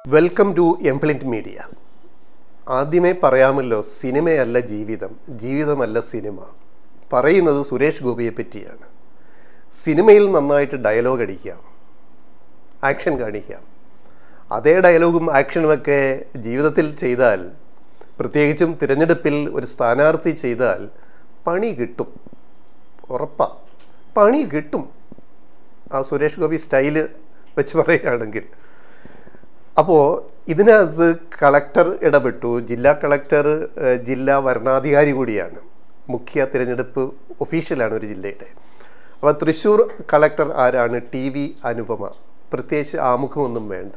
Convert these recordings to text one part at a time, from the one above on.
Welcome to എംപ്ലിന്റ് media. ആദ്യമേ പറയാമല്ലോ, സിനിമയല്ല ജീവിതം, ജീവിതമല്ല സിനിമ. പറയുന്നത് സുരേഷ് ഗോപിയെ പറ്റിയാണ്. സിനിമയിൽ നന്നായിട്ട് ഡയലോഗ് അടിക്കാം, ആക്ഷൻ കാണിക്കാം. അതേ ഡയലോഗും ആക്ഷനുമൊക്കെ ജീവിതത്തിൽ ചെയ്താൽ, പ്രത്യേകിച്ചും തിരഞ്ഞെടുപ്പിൽ ഒരു സ്ഥാനാർത്ഥി ചെയ്താൽ പണി കിട്ടും. ഉറപ്പാ, പണി കിട്ടും. ആ സുരേഷ് ഗോപി സ്റ്റൈല് വെച്ച് പറയുകയാണെങ്കിൽ. അപ്പോൾ ഇതിനകത്ത് കളക്ടർ ഇടപെട്ടു. ജില്ലാ കളക്ടർ ജില്ലാ വരണാധികാരി കൂടിയാണ്, മുഖ്യ തിരഞ്ഞെടുപ്പ് ഒഫീഷ്യലാണ് ഒരു ജില്ലയുടെ. അപ്പോൾ തൃശ്ശൂർ കളക്ടർ ആരാണ്? TV അനുപമ. പ്രത്യേകിച്ച് ആമുഖമൊന്നും വേണ്ട.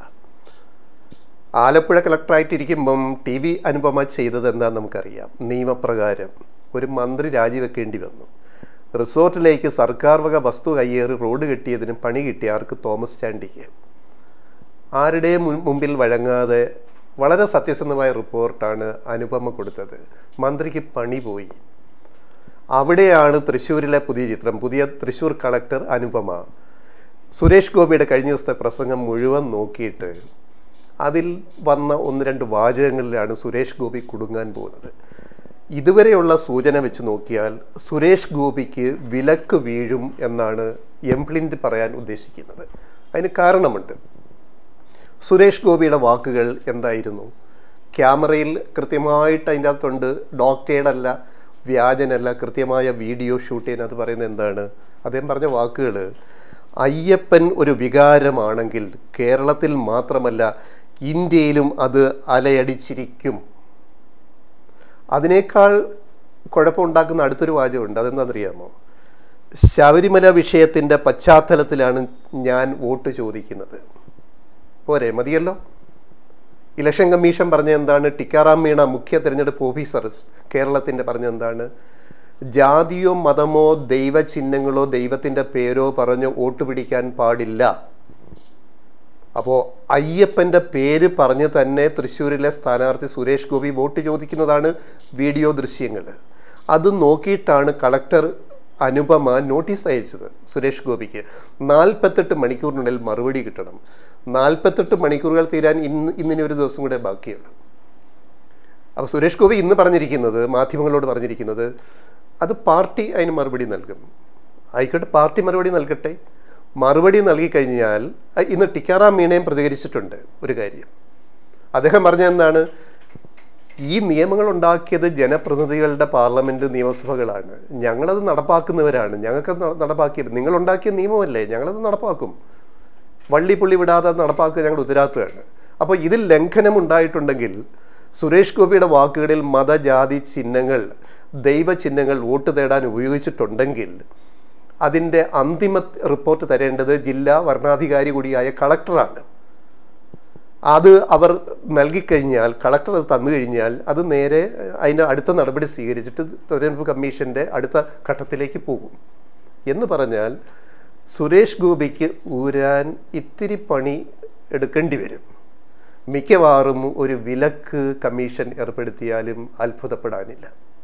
ആലപ്പുഴ കളക്ടറായിട്ടിരിക്കുമ്പം TV അനുപമ ചെയ്തത് എന്താണെന്ന് നമുക്കറിയാം. നിയമപ്രകാരം ഒരു മന്ത്രി രാജിവെക്കേണ്ടി വന്നു. റിസോർട്ടിലേക്ക് സർക്കാർ വക വസ്തു കയ്യേറി റോഡ് കെട്ടിയതിന് പണി കിട്ടിയ ആർക്ക്? തോമസ് ചാണ്ടിക്ക്. ആരുടെയും മുമ്പിൽ വഴങ്ങാതെ വളരെ സത്യസന്ധമായ റിപ്പോർട്ടാണ് അനുപമ കൊടുത്തത്. മന്ത്രിക്ക് പണി പോയി. അവിടെയാണ് തൃശ്ശൂരിലെ പുതിയ ചിത്രം, പുതിയ തൃശ്ശൂർ കളക്ടർ അനുപമ. സുരേഷ് ഗോപിയുടെ കഴിഞ്ഞ ദിവസത്തെ പ്രസംഗം മുഴുവൻ നോക്കിയിട്ട് അതിൽ വന്ന 1-2 വാചകങ്ങളിലാണ് സുരേഷ് ഗോപി കുടുങ്ങാൻ പോകുന്നത്. ഇതുവരെയുള്ള സൂചന വെച്ച് നോക്കിയാൽ സുരേഷ് ഗോപിക്ക് വിലക്ക് വീഴും എന്നാണ് എംപ്ലിന്റ് പറയാൻ ഉദ്ദേശിക്കുന്നത്. അതിന് കാരണമുണ്ട്. സുരേഷ് ഗോപിയുടെ വാക്കുകൾ എന്തായിരുന്നു? ക്യാമറയിൽ കൃത്യമായിട്ട് അതിൻ്റെ അകത്തുണ്ട്. ഡോക്ടേഡല്ല, വ്യാജനല്ല, കൃത്യമായ വീഡിയോ ഷൂട്ട് ചെയ്യുന്നത്. പറയുന്നത് എന്താണ്? അദ്ദേഹം പറഞ്ഞ വാക്കുകൾ: അയ്യപ്പൻ ഒരു വികാരമാണെങ്കിൽ കേരളത്തിൽ മാത്രമല്ല ഇന്ത്യയിലും അത് അലയടിച്ചിരിക്കും. അതിനേക്കാൾ കുഴപ്പമുണ്ടാക്കുന്ന അടുത്തൊരു വാചകമുണ്ട്. അതെന്താണെന്നറിയാമോ? ശബരിമല വിഷയത്തിൻ്റെ പശ്ചാത്തലത്തിലാണ് ഞാൻ വോട്ട് ചോദിക്കുന്നത്. പോരെ, മതിയല്ലോ. ഇലക്ഷൻ കമ്മീഷൻ പറഞ്ഞ എന്താണ്? ടിക്കാറാം മീണ മുഖ്യ തിരഞ്ഞെടുപ്പ് ഓഫീസർ കേരളത്തിൻ്റെ പറഞ്ഞ എന്താണ്? ജാതിയോ മതമോ ദൈവചിഹ്നങ്ങളോ ദൈവത്തിൻ്റെ പേരോ പറഞ്ഞ് വോട്ട് പിടിക്കാൻ പാടില്ല. അപ്പോൾ അയ്യപ്പൻ്റെ പേര് പറഞ്ഞ് തന്നെ തൃശ്ശൂരിലെ സ്ഥാനാർത്ഥി സുരേഷ് ഗോപി വോട്ട് ചോദിക്കുന്നതാണ് വീഡിയോ ദൃശ്യങ്ങൾ. അത് നോക്കിയിട്ടാണ് കളക്ടർ അനുപമ നോട്ടീസ് അയച്ചത് സുരേഷ് ഗോപിക്ക്. 48 മണിക്കൂറിനുള്ളിൽ മറുപടി കിട്ടണം. 48 മണിക്കൂറുകൾ തീരാൻ ഇന്നിനി ഒരു ദിവസം കൂടെ ബാക്കിയുണ്ട്. അപ്പോൾ സുരേഷ് ഗോപി ഇന്ന് പറഞ്ഞിരിക്കുന്നത്, മാധ്യമങ്ങളോട് പറഞ്ഞിരിക്കുന്നത്, അത് പാർട്ടി അതിന് മറുപടി നൽകും. ആയിക്കോട്ടെ, പാർട്ടി മറുപടി നൽകട്ടെ. മറുപടി നൽകിക്കഴിഞ്ഞാൽ, ഇന്ന് ടിക്കാറാം മീണയും പ്രതികരിച്ചിട്ടുണ്ട് ഒരു കാര്യം. അദ്ദേഹം പറഞ്ഞ എന്താണ്? ഈ നിയമങ്ങൾ ഉണ്ടാക്കിയത് ജനപ്രതിനിധികളുടെ പാർലമെൻറ്റ് നിയമസഭകളാണ്. ഞങ്ങളത് നടപ്പാക്കുന്നവരാണ്. ഞങ്ങൾക്ക് നടപ്പാക്കിയത് നിങ്ങളുണ്ടാക്കിയ നിയമമല്ലേ, ഞങ്ങളത് നടപ്പാക്കും. വള്ളിപ്പുള്ളി വിടാതെ നടപ്പാക്കുക ഞങ്ങളുടെ ഉത്തരവാദിത്തമാണ്. അപ്പോൾ ഇതിൽ ലംഘനം ഉണ്ടായിട്ടുണ്ടെങ്കിൽ സുരേഷ് ഗോപിയുടെ വാക്കുകളിൽ മതജാതി ചിഹ്നങ്ങൾ, ദൈവചിഹ്നങ്ങൾ വോട്ട് തേടാൻ ഉപയോഗിച്ചിട്ടുണ്ടെങ്കിൽ അതിൻ്റെ അന്തിമ റിപ്പോർട്ട് തരേണ്ടത് ജില്ലാ വരണാധികാരി കൂടിയായ കളക്ടറാണ്. അത് അവർ നൽകിക്കഴിഞ്ഞാൽ, കളക്ടർ അത് തന്നു കഴിഞ്ഞാൽ, അത് നേരെ അതിൻ്റെ അടുത്ത നടപടി സ്വീകരിച്ചിട്ട് തെരഞ്ഞെടുപ്പ് കമ്മീഷൻ്റെ അടുത്ത ഘട്ടത്തിലേക്ക് പോകും. എന്ന് പറഞ്ഞാൽ സുരേഷ് ഗോപിക്ക് ഊരാൻ ഇത്തിരി പണി എടുക്കേണ്ടി വരും. മിക്കവാറും ഒരു വിലക്ക് കമ്മീഷൻ ഏർപ്പെടുത്തിയാലും അത്ഭുതപ്പെടാനില്ല.